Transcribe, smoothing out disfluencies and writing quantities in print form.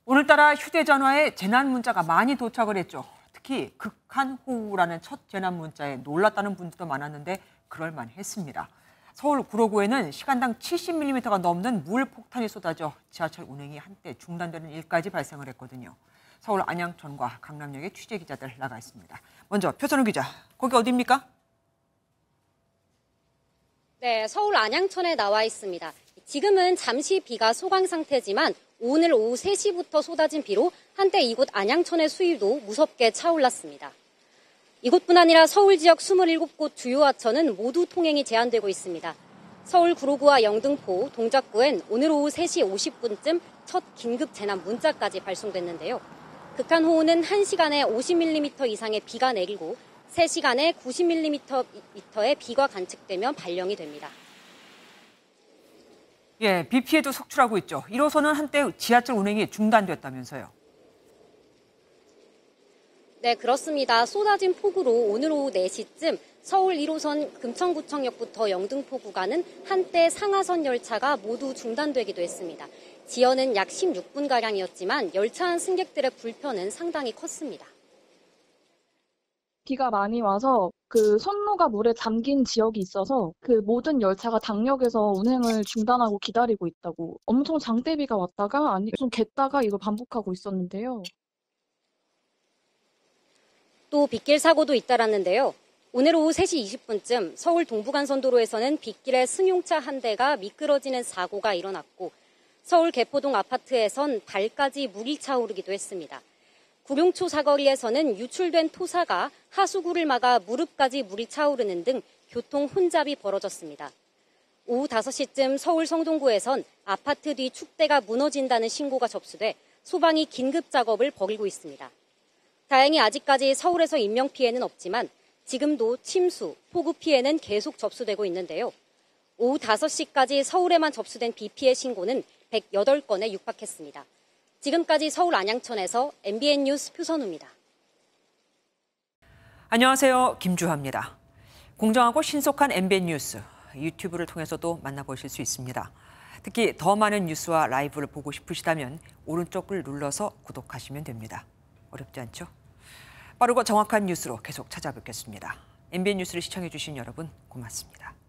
오늘따라 휴대전화에 재난 문자가 많이 도착을 했죠. 특히 극한호우라는 첫 재난 문자에 놀랐다는 분들도 많았는데 그럴만했습니다. 서울 구로구에는 시간당 70mm가 넘는 물폭탄이 쏟아져 지하철 운행이 한때 중단되는 일까지 발생을 했거든요. 서울 안양천과 강남역에 취재기자들 나가 있습니다. 먼저 표선우 기자, 거기 어디입니까? 네, 서울 안양천에 나와 있습니다. 지금은 잠시 비가 소강 상태지만 오늘 오후 3시부터 쏟아진 비로 한때 이곳 안양천의 수위도 무섭게 차올랐습니다. 이곳뿐 아니라 서울 지역 27곳 주요 하천은 모두 통행이 제한되고 있습니다. 서울 구로구와 영등포, 동작구엔 오늘 오후 3시 50분쯤 첫 긴급 재난 문자까지 발송됐는데요. 극한호우는 1시간에 50mm 이상의 비가 내리고 3시간에 90mm의 비가 관측되면 발령이 됩니다. 예, 비 피해도 속출하고 있죠. 1호선은 한때 지하철 운행이 중단됐다면서요. 네, 그렇습니다. 쏟아진 폭우로 오늘 오후 4시쯤 서울 1호선 금천구청역부터 영등포 구간은 한때 상하선 열차가 모두 중단되기도 했습니다. 지연은 약 16분가량이었지만 열차 안 승객들의 불편은 상당히 컸습니다. 비가 많이 와서 그 선로가 물에 잠긴 지역이 있어서 그 모든 열차가 당역에서 운행을 중단하고 기다리고 있다고 엄청 장대비가 왔다가 아니 좀 갰다가 이걸 반복하고 있었는데요. 또 빗길 사고도 잇따랐는데요. 오늘 오후 3시 20분쯤 서울 동부간선도로에서는 빗길에 승용차 한 대가 미끄러지는 사고가 일어났고 서울 개포동 아파트에선 발까지 물이 차오르기도 했습니다. 구룡초 사거리에서는 유출된 토사가 하수구를 막아 무릎까지 물이 차오르는 등 교통 혼잡이 벌어졌습니다. 오후 5시쯤 서울 성동구에선 아파트 뒤 축대가 무너진다는 신고가 접수돼 소방이 긴급 작업을 벌이고 있습니다. 다행히 아직까지 서울에서 인명피해는 없지만 지금도 침수, 폭우 피해는 계속 접수되고 있는데요. 오후 5시까지 서울에만 접수된 비 피해 신고는 108건에 육박했습니다. 지금까지 서울 안양천에서 MBN 뉴스 표선우입니다. 안녕하세요. 김주하입니다. 공정하고 신속한 MBN 뉴스, 유튜브를 통해서도 만나보실 수 있습니다. 특히 더 많은 뉴스와 라이브를 보고 싶으시다면 오른쪽을 눌러서 구독하시면 됩니다. 어렵지 않죠? 빠르고 정확한 뉴스로 계속 찾아뵙겠습니다. MBN 뉴스를 시청해주신 여러분 고맙습니다.